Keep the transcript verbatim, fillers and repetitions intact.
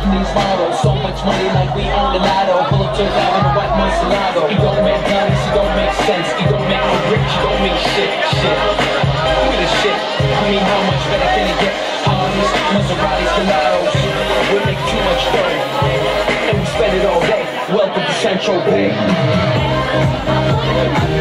rocking these models. So much money like we own the lotto. Pull up to the in a white Murcielago. It don't make money, it don't make sense. It don't make no rich, it don't make shit, shit. Look at this shit. I mean, how much better can it get? Harleys, Maseratis, Gelatos. We make too much dough, and we spend it all day. Welcome to Central Bay.